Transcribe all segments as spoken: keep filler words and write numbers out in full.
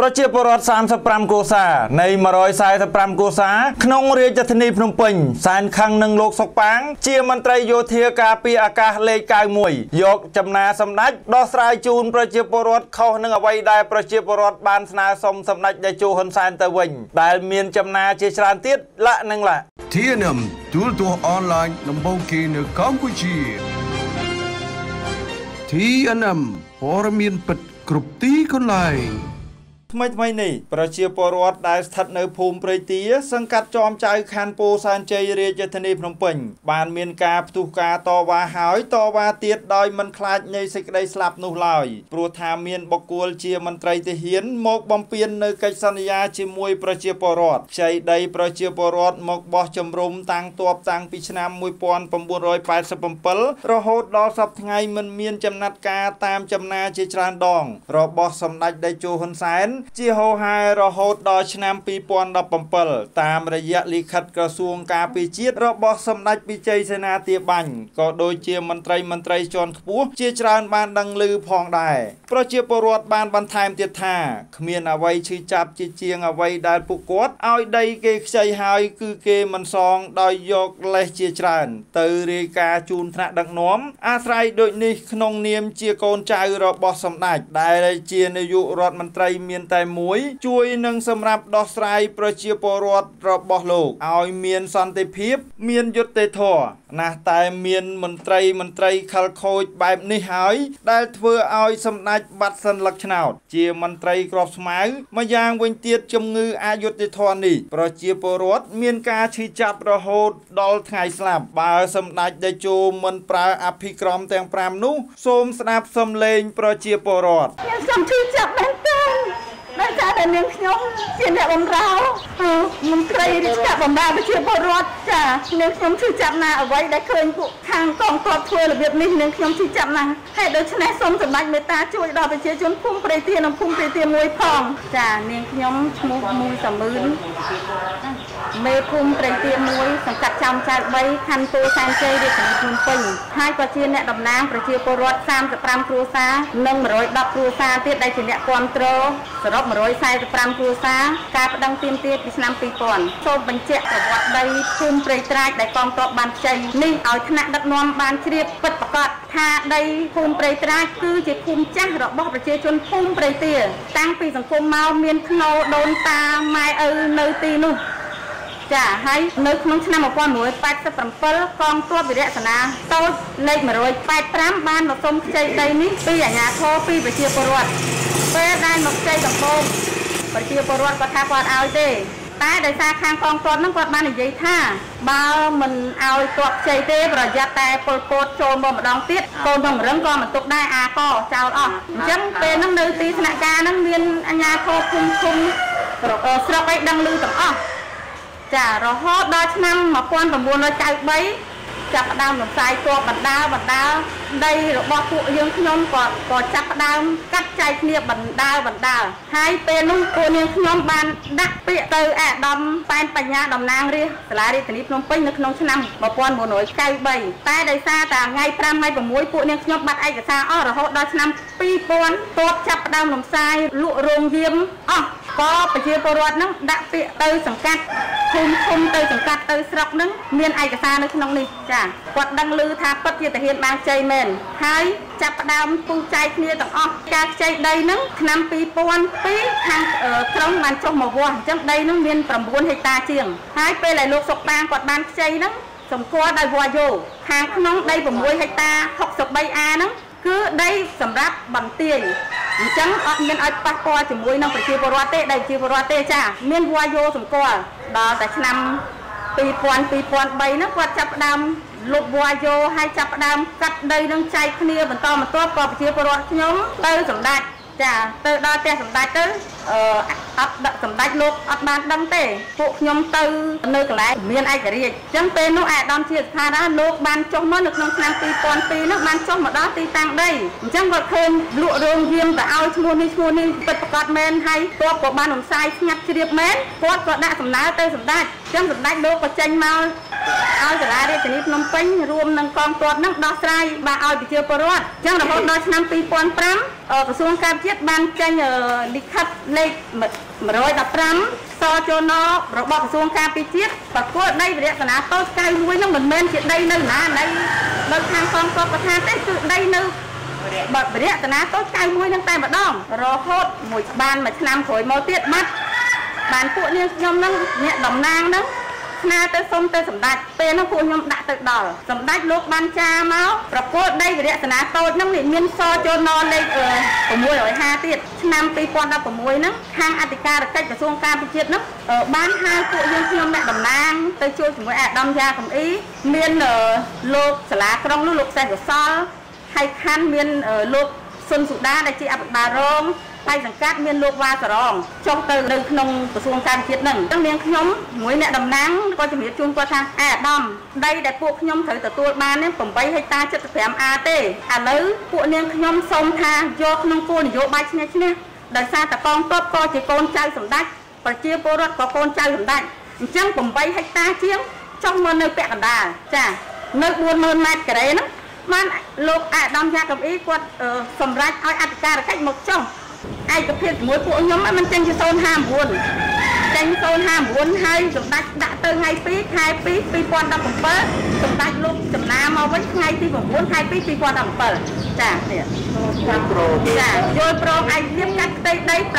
ប្រជាពលរដ្ឋសាមសិបប្រាំគ្រួសារនៃមួយរយសែសិបប្រាំគ្រួសារក្នុងរាជធានីភ្នំពេញសែនខឹងនឹងលោកសុកប៉ាងជាមន្ត្រីយោធាការពារអាកាសលេខเก้าสิบเอ็ดយកចំណាសម្ដេចដោះស្រាយជូនប្រជាពលរដ្ឋខុសនឹងអ្វីដែលប្រជាពលរដ្ឋបានស្នើសុំសម្ដេចតេជោហ៊ុនសែនទៅវិញដែលមានចំណាជាច្រើនទៀតលាក់នឹងលាក់ที เอ็น เอ็ม ទូរទស្សន៍អនឡាញដំបូងគេនៅកម្ពុជា ที เอ็น เอ็ม ព័ត៌មានពិតគ្រប់ទីកន្លែងថ្មីថ្មីនេះប្រជាពលរដ្ឋដែលស្ថិតនៅភូមិព្រៃទាសង្កាត់ចោមចៅខណ្ឌពោធិ៍សែនជ័យរាជធានីភ្នំពេញបានមានការផ្ទុះការតវ៉ាហើយតវ៉ាទៀតដោយមិនខ្លាចនៃសេចក្តីស្លាប់នោះឡើយព្រោះថាមានបុគ្គលជាមន្ត្រីទាហានមកបំពាននៅកិច្ចសន្យាជាមួយប្រជាពលរដ្ឋខ្ចីដីប្រជាពលរដ្ឋមកបោះជំរុំតាំងទ័ពតាំងពីឆ្នាំmột nghìn chín trăm tám mươi bảyរហូតដល់សប្តាហ៍ថ្ងៃមិនមានចំណាត់ការតាមចំណាជាច្រើនដងរបស់សម្ដេចតេជោហ៊ុនសែនជាហោហារហូតដល់ឆ្នាំពីរពាន់ដប់ប្រាំតាមរយៈលិខិតក្រសួងការពារជាតិរបស់សម្ដេចពិជ័យសេនាធាបាញ់ក៏ដូចជាមន្ត្រីមន្ត្រីជាន់ខ្ពស់ជាច្រើនបានដឹងឮផងដែរប្រជាពលរដ្ឋបានបន្ថែមទៀតថាគ្មានអ្វីឈឺចាប់ជាជាងអ្វីដែលពួកគាត់ឲ្យដីគេខ្ចីហើយគឺគេមិនសងដោយយកលេសជាច្រើនទៅរាយការណ៍ជូនថ្នាក់ដឹកនាំអាស្រ័យដូចនេះក្នុងនាមជាកូនចៅរបស់សម្ដេចដែលជានាយករដ្ឋមន្ត្រីមានតែមួយជួយនឹងសម្រាប់ដោះស្រាយប្រជាពលរដ្ឋរបស់លោកឲ្យមានសន្តិភាពមានយុត្តិធម៌ណាស់តែមានមន្ត្រីមន្ត្រីខលខូចបែបនេះហើយដែលធ្វើឲ្យសម្ដេចបាត់សិនលឹកឆ្នោតជាមន្ត្រីក្របស្មៅម្យ៉ាងវិញទៀតជំងឺអយុត្តិធម៌នេះប្រជាពលរដ្ឋមានការឈឺចាប់រហូតដល់ថ្ងៃស្លាប់បើសម្ដេចតេជោមិនប្រើអភិក្រមទាំងប្រាំនោះសូមស្ដាប់សំឡេងប្រជាពលរដ្ឋខ្ញុំសូមឈឺចាប់មែនទែនដោយសារតែនាងខ្ញុំជាអ្នកបម្រើមន្ត្រីរាជការបម្រើប្រជាពលរដ្ឋចានាងខ្ញុំឈឺចាប់ណាស់អ្វីដែលឃើញពួកខាងកងទ័ពធ្វើរបៀបនេះនាងខ្ញុំឈឺចាប់ណាស់ហើយដូច្នេះសូមសម្ដេចមេត្តាជួយដល់ប្រជាជនភូមិព្រៃទានិងភូមិព្រៃទាមួយផងចានាងខ្ញុំឈ្មោះមូលសមឿនមេភូមិព្រៃទាមួយសង្កាត់ចោមចៅបីខណ្ឌពោធិ៍សែនជ័យរាជធានីភ្នំពេញហើយក៏ជាអ្នកតំណាងប្រជាពលរដ្ឋសាមសិបប្រាំគ្រួសារនិងមួយរយដប់គ្រួសារទៀតដែលជាអ្នកគាំទ្រសរុបមួយរយសែសិបប្រាំគ្រួសារការប្តឹងទាមទារពីឆ្នាំពីរពាន់សូមបញ្ជាក់ប្រវត្តិដីភូមិព្រៃត្រាចដែលកងទ័ពបានខ្ចីនេះឲ្យថ្នាក់ដឹកនាំបានជ្រាបពិតប្រាកដថាដីភូមិព្រៃត្រាចគឺជាភូមិចាស់របស់ប្រជាជនភូមិព្រៃទាតាំងពីសង្គមមកមានធ្នូដូនតាម៉ែឪនៅទីនោះចាហើយនៅក្នុងឆ្នាំmột nghìn chín trăm tám mươi bảyកងទ័ពវិរៈសេនាតូចលេខmột trăm tám mươi lămបានមកសុំខ្ចីដីនេះពីអាជ្ញាធរពីប្រជាពលរដ្ឋពេលដែលមកខ្ចីដំបូងប្រជាពលរដ្ឋគាត់ថាគាត់ឲ្យទេតែដោយសារខាងកងទ័ពហ្នឹងគាត់បាននិយាយថាបើមិនឲ្យទ័ពខ្ចីទេប្រយ័ត្នតែពលពតចូលមកម្ដងទៀតកូនក្នុងរឹងក៏មិនទុកដែរអាកចោលអស់អញ្ចឹងពេលហ្នឹងនៅទីស្នាក់ការហ្នឹងមានអាជ្ញាធរភូមិឃុំស្រុកឯដឹងឮទាំងអស់ចារហូតដល់ឆ្នាំmột nghìn chín trăm chín mươi baចាប់ផ្ដើមរំសាយទ័ពបណ្ដាបណ្ដាដីរបស់ពួកយើងខ្ញុំក៏ក៏ចាប់ផ្ដើមកាត់ចែកគ្នាបណ្ដាបណ្ដាហើយពេលនោះពួកនាងខ្ញុំបានដាក់ពាក្យទៅអាដាមប៉ែនបញ្ញាតំណាងរាស្ត្រសាលារាជធានីភ្នំពេញនៅក្នុងឆ្នាំmột nghìn chín trăm chín mươi baតែដោយសារតែថ្ងៃ5ថ្ងៃ6ពួកនាងខ្ញុំបាត់ឯកសារអស់រហូតដល់ឆ្នាំពីរពាន់ទ័ពចាប់ផ្ដើមរំសាយលក់រោងយាមអស់ក៏ប្រជាពលរដ្ឋហ្នឹងដាក់ពាក្យទៅសង្កាត់ភូមិឃុំទៅសង្កាត់ទៅស្រុកហ្នឹងមានឯកសារនៅក្នុងនេះចាគាត់ដឹងឮថាពិតជាទាហានបានខ្ចីមែនហើយចាប់ផ្ដើមពុះចែកគ្នាទាំងអស់ការខ្ចីដីហ្នឹងឆ្នាំពីរពាន់ពីរខាងក្រុងបានចុះមកវាស់អញ្ចឹងដីហ្នឹងមាន9ហិកតាជាងហើយពេលដែលលោកសុកប៉ាងគាត់បានខ្ចីហ្នឹងសម្គាល់ដោយវ៉ាយោខាងក្នុងដី6ហិកតាหกสิบสาม អាហ្នឹងគឺដីសម្រាប់បន្ទាយអញ្ចឹងអត់មានឲ្យប៉ះពាល់ជាមួយនឹងប្រជាពលរដ្ឋទេដីប្រជាពលរដ្ឋទេចាមានវ៉ាយោសម្គាល់ដល់តែឆ្នាំពីរពាន់ពីរពាន់បីហ្នឹងគាត់ចាប់ផ្ដើមលុបវ៉ាយោឲ្យចាប់ផ្ដើមកាត់ដីនឹងចែកគ្នាបន្តបន្ទាប់ក៏ប្រជាពលរដ្ឋខ្ញុំទៅសម្ដេចចាទៅដល់ផ្ទះសម្ដេចទៅអឺអត់ដាក់សម្ដេចលោកអត់បានដឹងទេពួកខ្ញុំទៅនៅកន្លែងមានឯករាជ្យអញ្ចឹងពេលនោះអាដាមជាស្ថានៈលោកបានចុះមកនៅក្នុងឆ្នាំពីរពាន់ពីរនោះបានចុះមកដល់ទីតាំងដីអញ្ចឹងគាត់ឃើញលក់រោងយាមទៅឲ្យឈ្មោះនេះឈ្មោះនេះពិតប្រាកដមែនហើយទ័ពក៏បានរំសាយស្ងាត់ជ្រាបមែនគាត់ក៏ដាក់សំណើទៅសម្ដេចអញ្ចឹងសម្ដេចលោកក៏ចេញមកឲ្យសាលារាជធានីភ្នំពេញរួមនឹងកងទ័ពនឹងដោះស្រាយបាទឲ្យប្រជាពលរដ្ឋអញ្ចឹងរហូតដល់ឆ្នាំពីរពាន់ប្រាំក្រសួងការជាតិបានចេញលិខិតលេខមួយរយដប់ប្រាំសជនរបស់ក្រសួងការពារជាតិប្រគល់ដីវិរៈសនាតូចកៅមួយនឹងមិនមែនជាដីនៅណានៅនៅខាងកងទ័ពប្រធានទេគឺដីនៅវិរៈសនាតូចកៅមួយនឹងតែម្ដងរហូតមួយបានមួយឆ្នាំក្រោយមកទៀតបាត់បានពួកនាងខ្ញុំនឹងអ្នកតំណាងនឹងស្នើទៅសុំទៅសម្ដេចពេលនោះពួកខ្ញុំដាក់ទៅដល់សម្ដេចលោកបានចាមកប្រគល់ដីវិរៈសនាតូចហ្នឹងមានសជនលេខ650ទៀតឆ្នាំពីរពាន់ដប់ប្រាំមួយហ្នឹងខាងអធិការកិច្ចក្រសួងការពារជាតិហ្នឹងបានហៅពួកយើងខ្ញុំអ្នកតំណាងទៅជួយជាមួយអាដាមយ៉ាកំអ៊ីមានលោកសាលាក្រុងនោះលោកសេះកសលហើយខាន់មានលោកសុនសុដាដែលជាអភិបាលរងហើយសង្កាត់មានលោកវ៉ាសរងចុះទៅនៅក្នុងក្រសួងការជាតិហ្នឹងអញ្ចឹងនាងខ្ញុំមួយអ្នកតំណាងក៏ជំរាបជូនគាត់ថាអាដាមដីដែលពួកខ្ញុំត្រូវទទួលបាននេះeightហិកតា七十五អាទេឥឡូវពួកនាងខ្ញុំសូមថាយកក្នុងគោលនយោបាយឈ្នះឈ្នះដោយសារតែកងទ័ពក៏ជាកូនចៅសម្ដេចប្រជាពលរដ្ឋក៏កូនចៅសម្ដេចអញ្ចឹងeightហិកតាជាងចុះមកនៅពាក់កណ្ដាលចានៅfourម៉ឺនម៉ែត្រការ៉េហ្នឹងបានលោកអាដាមយ៉ាកំអ៊ីគាត់សម្រេចឲ្យអធិការកិច្ចមកចុះឯកភាពជាមួយពួកខ្ញុំមិនចេញជាศูนย์ห้าเก้าចេញศูนย์ห้าเก้าហើយសម្ដេចដាក់ទៅថ្ងៃtwoខែtwo two thousand seventeenសម្ដេចលោកចំណាមកវិញថ្ងៃទីnineខែtwo two thousand seventeenចានេះចាយល់ព្រមឯកភាពកាត់ផ្ទៃដីeight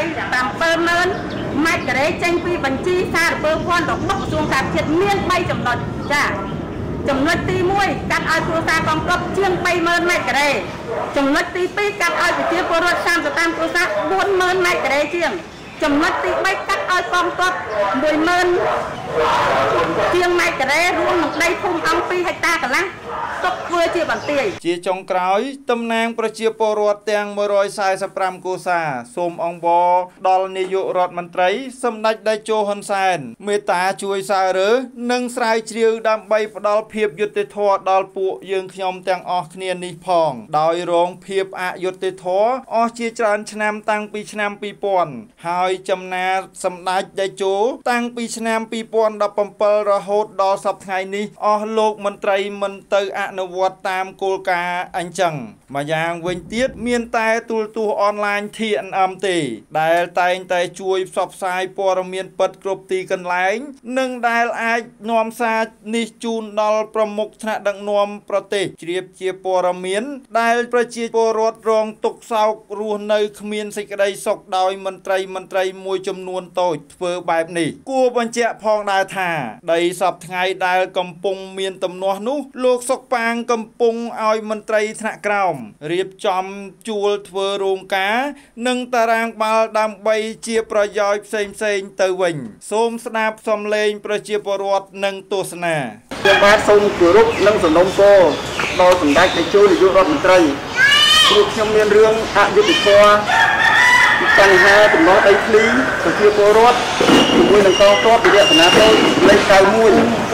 70000ម៉ែត្រការ៉េចេញពីបញ្ជីសារពើភ័ណ្ឌរបស់ក្រសួងការជាតិមានthreeចំណុចចាចំណុចទីoneកាត់ឲ្យគ្រួសារកងទ័ពជាងthreeម៉ឺនម៉ែត្រការ៉េចំណុចទីtwoកាត់ឲ្យប្រជាពលរដ្ឋthirtyតាមគ្រួសារfourម៉ឺនម៉ែត្រការ៉េជាងចំណុចទីthreeកាត់ឲ្យកងទ័ពoneម៉ឺនជាងម៉ែត្រការ៉េរួមនឹងដីភូមិអង្គtwoហិកតាកន្លះទុកធ្វើជាបន្ទាយជាចុងក្រោយតំណាងប្រជាពលរដ្ឋទាំងone hundred forty-fiveគ្រួសារសូមអង្វរដល់នាយករដ្ឋមន្ត្រីសម្ដេចតេជោហ៊ុនសែនមេត្តាជួយសាររើនិងស្រាវជ្រាវដើម្បីផ្ដល់ភាពយុត្តិធម៌ដល់ពួកយើងខ្ញុំទាំងអស់គ្នានេះផងដោយរងភាពអយុត្តិធម៌អស់ជាច្រើនឆ្នាំតាំងពីឆ្នាំtwo thousandហើយចំណាសម្ដេចតេជោតាំងពីឆ្នាំtwo thousand seventeenរហូតដល់សប្តាហ៍ថ្ងៃនេះអស់លោកមន្ត្រីមិនទៅអនុវត្តតាមគោលការណ៍អញ្ចឹងម្យ៉ាងវិញទៀតមានតែទូរទស្សន៍អនឡាញ T N M ទេដែលតែងតែជួយផ្សព្វផ្សាយព័ត៌មានពិតគ្រប់ទីកន្លែងនិងដែលអាចនាំសារនេះជូនដល់ប្រមុខថ្នាក់ដឹកនាំប្រទេសជ្រាបជាព័ត៌មានដែលប្រជាពលរដ្ឋរងទុក្ខសោករស់នៅគ្មានសេចក្តីសុខដោយមន្ត្រីមន្ត្រីមួយចំនួនតូចធ្វើបែបនេះគួរបញ្ជាក់ផងដែរថាដីសពថ្ងៃដែលកំពុងមានទំនាស់នោះលោកសុកប៉ាងកំពុងឲ្យមន្ត្រីថ្នាក់ក្រោមរៀបចំជួលធ្វើរោងការនិងតារាងបាល់ដើម្បីជាប្រយោជន៍ផ្សេងផ្សេងទៅវិញសូមស្ដាប់សំឡេងប្រជាពលរដ្ឋនិងទស្សនាខ្ញុំបាទសូមគោរពនិងសំណូមពរដល់សម្ដេចតេជោនាយករដ្ឋមន្ត្រីព្រោះខ្ញុំមានរឿងអយុត្តិធម៌បញ្ហាទំនាស់ដីធ្លីប្រជាពលរដ្ឋជាមួយនឹងកងទ័ពវិរៈសនាតូចលេខninety-oneមាន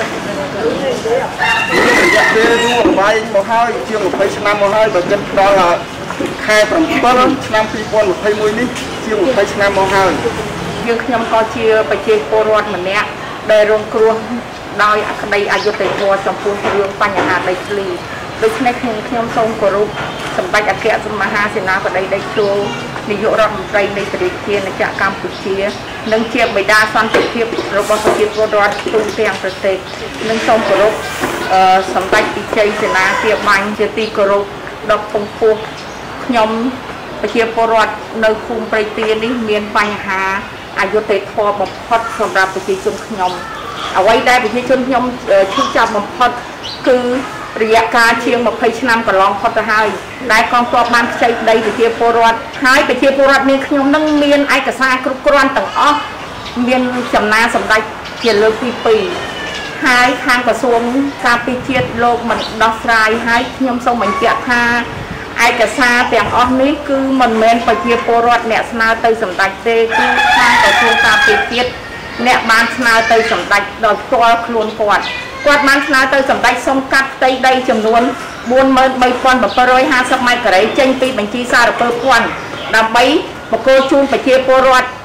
រយៈពេលយូរអង្វែងមកហើយជាងtwentyឆ្នាំមកហើយបើគិតដល់ខែsevenឆ្នាំtwo thousand twenty-oneនេះជាងtwentyឆ្នាំមកហើយយើងខ្ញុំក៏ជាប្រជាពលរដ្ឋម្នាក់ដែលរងគ្រោះដោយអក្តីអយុត្តិធម៌ចំពោះរឿងបញ្ហាដីធ្លីដូច្នេះខ្ញុំខ្ញុំសូមគោរពសម្ដេចអគ្គមហាសេនាបតីតេជោនាយករដ្ឋមន្ត្រីនៃប្រទេសជាតិកម្ពុជានិងជាបិតាសន្តិភាពរបស់ប្រជាពលរដ្ឋទូទាំងប្រទេសនិងសូមគោរពសម្ដេចពិជ័យសេនាគារបាញ់ជាទីគោរពដ៏ពងពោះខ្ញុំប្រជាពលរដ្ឋនៅភូមិព្រៃទានេះមានបញ្ហាអយុត្តិធម៌បំផុតសម្រាប់ប្រជាជនខ្ញុំអ្វីដែលប្រជាជនខ្ញុំឈឺចាប់បំផុតគឺរយៈកាលជាងtwentyឆ្នាំកន្លងផុតទៅហើយដែលកងទ័ពបានខ្ចីដីប្រជាពលរដ្ឋហើយប្រជាពលរដ្ឋមានខ្ញុំនឹងមានឯកសារគ្រប់គ្រាន់ទាំងអស់មានចំណាសម្ដេចជាលើកទីtwoហើយខាងក្រសួងការពារជាតិលោកមិនដោះស្រាយហើយខ្ញុំសូមបញ្ជាក់ថាឯកសារទាំងអស់នេះគឺមិនមែនប្រជាពលរដ្ឋអ្នកស្នើទៅសម្ដេចទេគឺខាងក្រសួងការពារជាតិអ្នកបានស្នើទៅសម្ដេចដោយផ្ទាល់ខ្លួនគាត់គាត់បានស្នើទៅសម្ដេចសុំកាត់ផ្ទៃដីចំនួនfourម៉ឺនthreeพันseven hundred fiftyម៉ែត្រការ៉េចេញពីបញ្ជីសារពើភ័ណ្ឌដើម្បីបកគោជូនប្រជាពលរដ្ឋ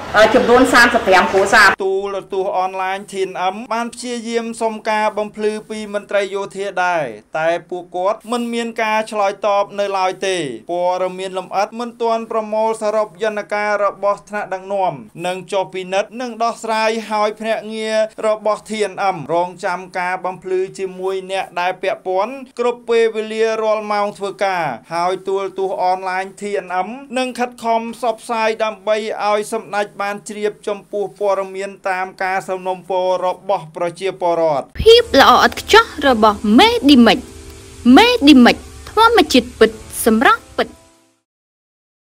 ចំនួនសាមសិបប្រាំគ្រួសារទូលទស្សន៍អនឡាញ ที เอ็น เอ็ม បានព្យាយាមសុំការបំភ្លឺពីមន្ត្រីយោធាដែរតែពួកគាត់មិនមានការឆ្លើយតបនៅឡើយទេព័ត៌មានលម្អិតមិនទាន់ប្រមូលសរុបយន្តការរបស់ថ្នាក់ដឹកនាំនិងចុះពិនិត្យនិងដោះស្រាយហើយភ្នាក់ងាររបស់ ที เอ็น เอ็ม រងចាំការបំភ្លឺជាមួយអ្នកដែលពាក់ព័ន្ធគ្រប់ពេលវេលារាល់ម៉ោងធ្វើការហើយទូលទស្សន៍អនឡាញ ที เอ็น เอ็ม នឹងខិតខំផ្សព្វផ្សាយដើម្បីឲ្យសម្ដេចបានជ្រាបចំពោះព័ត៌មានតាមការសំណូមពររបស់ប្រជាពលរដ្ឋភាពល្អឥតខ្ចោះរបស់មេឌីមិចមេឌីមិចធម្មជាតិពិតសម្រាប់ពិត